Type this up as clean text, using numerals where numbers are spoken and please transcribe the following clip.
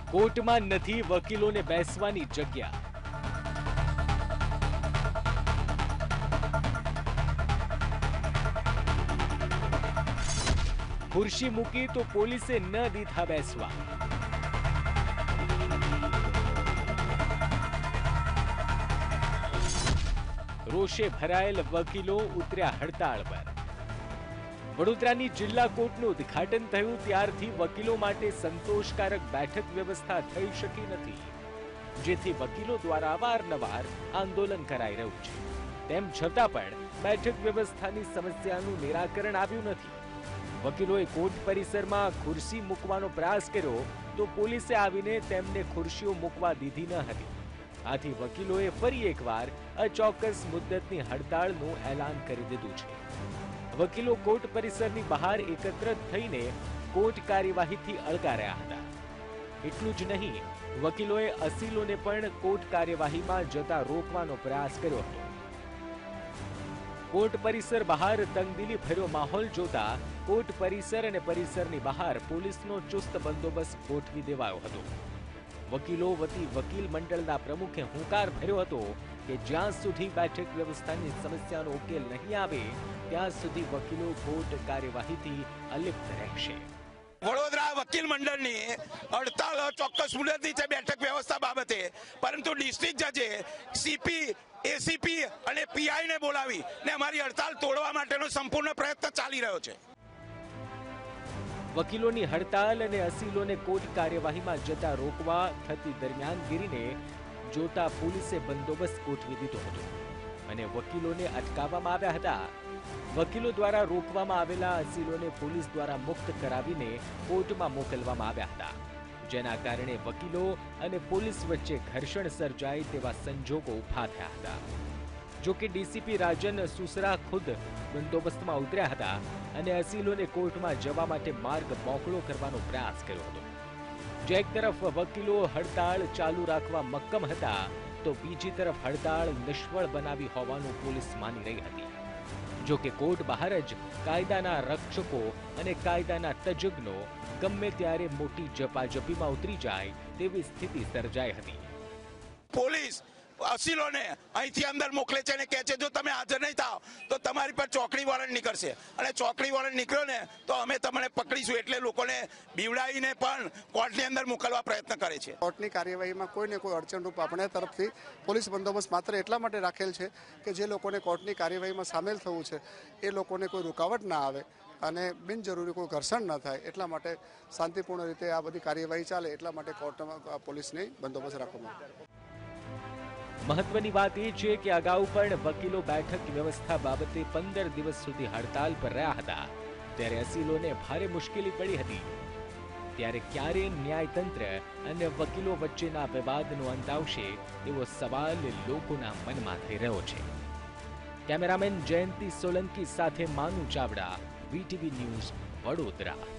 કોર્ટમાં નથી વકીલોને બેસવાની જગ્યા। ખુરશી મૂકી તો પોલીસે ન દીધા બેસવા। રોષે ભરાયેલ વકીલો ઉતર્યા હડતાળ પર। વડોદરાની જિલ્લા કોર્ટનું ઉદ્ઘાટન થયું ત્યારથી વકીલો માટે સંતોષકારક બેઠક વ્યવસ્થા થઈ શકી નથી, જેથી વકીલો દ્વારા અવારનવાર આંદોલન કરાઈ રહ્યું છે। તેમ છતાં પણ બેઠક વ્યવસ્થાની સમસ્યાનું નિરાકરણ આવ્યું નથી। વકીલોએ કોર્ટ પરિસરમાં ખુરશી મૂકવાનો પ્રયાસ કર્યો તો પોલીસે આવીને તેમને ખુરશીઓ મૂકવા દીધી ન હતી। આથી વકીલોએ ફરી એકવાર અચોક્કસ મુદ્દતની હડતાળનું એલાન કરી દીધું છે। વકીલો કોર્ટ પરિસરની બહાર એકત્રિત થઈને કોર્ટ કાર્યવાહીથી અળગા રહ્યા હતા। એટલું જ નહીં, વકીલોએ અસીલોને પણ કોર્ટ કાર્યવાહીમાં જતા રોકવાનો પ્રયાસ કર્યો હતો। કોર્ટ પરિસર બહાર તંગદિલી ભર્યો માહોલ જોતા કોર્ટ પરિસર અને પરિસરની બહાર પોલીસનો ચુસ્ત બંદોબસ્ત ગોઠવી દેવાયો હતો। વકીલો વતી વકીલ મંડળના પ્રમુખે હુંકાર ભર્યો હતો કે જ્યાં સુધી બેઠક વ્યવસ્થાની સમસ્યાનો ઉકેલ નહીં આવે ત્યાં સુધી વકીલો કોર્ટ કાર્યવાહીથી અલિપ્ત રહેશે। વડોદરા વકીલ મંડળની હડતાળ ચોક્કસ મુદતની છે બેઠક વ્યવસ્થા બાબતે, પરંતુ ડિસ્ટ્રિક્ટ જજે સીપી, એસીપી અને પીઆઈને બોલાવી ને અમારી હડતાળ તોડવા માટેનો સંપૂર્ણ પ્રયત્ન ચાલી રહ્યો છે। વકીલોની હડતાલ અને અસીલોને કોર્ટ કાર્યવાહીમાં જતા રોકવા થતી દરમિયાનગીરીને જોતા પોલીસે બંદોબસ્ત ગોઠવી દીધો હતો અને વકીલોને અટકાવવામાં આવ્યા હતા। વકીલો દ્વારા રોકવામાં આવેલા અસીલોને પોલીસ દ્વારા મુક્ત કરાવીને કોર્ટમાં મોકલવામાં આવ્યા હતા, જેના કારણે વકીલો અને પોલીસ વચ્ચે ઘર્ષણ સર્જાય તેવા સંજોગો ઊભા થયા હતા। જો કે ડીસીપી રાજન સુસરા ખુદ બંદોબસ્તમાં ઉતર્યા હતા અને અસીલોને કોર્ટમાં જવા માટે માર્ગ મોકળો કરવાનો પ્રયાસ કર્યો હતો। જે એક તરફ વકીલો હડતાળ ચાલુ રાખવા મક્કમ હતા તો બીજી તરફ હડતાળ નિષ્ફળ બનાવી હોવાનું પોલીસ માની રહી હતી। જો કે કોર્ટ બહાર જ કાયદાના રક્ષકો અને કાયદાના તજજ્ઞો ગમે ત્યારે મોટી ઝપાઝપીમાં ઉતરી જાય તેવી સ્થિતિ સર્જાઈ હતી। પોલીસ અસીલોને અહીંથી અંદર મોકલે છે અને કહે છે જો તમે હાજર નહીં થાવ તો તમારી પર ચોકડી વોરંટ નીકળશે અને ચોકડી વોરંટ નીકળ્યો ને તો અમે તમને પકડીશું, એટલે લોકોને બીવડાવીને પણ કોર્ટની અંદર મોકલવા પ્રયત્ન કરે છે। કોર્ટની કાર્યવાહીમાં કોઈને કોઈ અડચણરૂપ આપણા તરફથી પોલીસ બંદોબસ્ત માત્ર એટલા માટે રાખેલ છે કે જે લોકોને કોર્ટની કાર્યવાહીમાં સામેલ થવું છે એ લોકોને કોઈ રૂકાવટ ના આવે અને બિનજરૂરી કોઈ ઘર્ષણ ન થાય, એટલા માટે શાંતિપૂર્ણ રીતે આ બધી કાર્યવાહી ચાલે એટલા માટે કોર્ટમાં પોલીસની બંદોબસ્ત રાખવામાં આવે। મહત્વની વાત એ છે કે અગાઉ પણ વકીલો બેઠક વ્યવસ્થા બાબતે 15 દિવસ સુધી હડતાલ પર રહ્યા હતા, ત્યારે અસીલોને ભારે મુશ્કેલી પડી હતી। ત્યારે ક્યારે ન્યાયતંત્ર અને વકીલો વચ્ચેના વિવાદનો અંત આવશે એવો સવાલ લોકોના મનમાં થઈ રહ્યો છે। કેમેરામેન જયંતિ સોલંકી સાથે માનુ ચાવડા, વીટીવી ન્યૂઝ, વડોદરા।